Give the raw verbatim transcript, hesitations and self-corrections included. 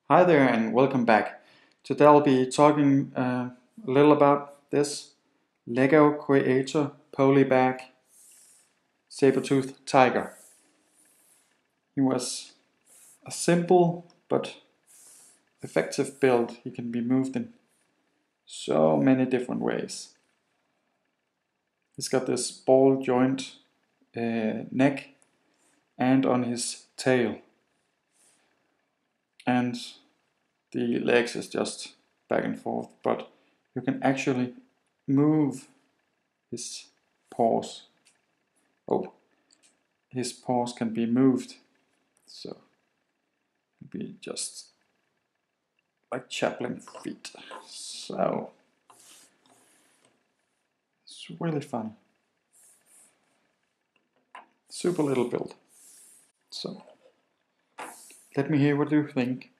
Hi there and welcome back. Today I'll be talking uh, a little about this Lego Creator Polybag saber-tooth tiger. He was a simple but effective build. He can be moved in so many different ways. He's got this ball joint uh, neck and on his tail. And the legs is just back and forth, but you can actually move his paws. Oh, his paws can be moved, so it'll be just like Chaplin feet. So it's really fun. Super little build. So let me hear what you think.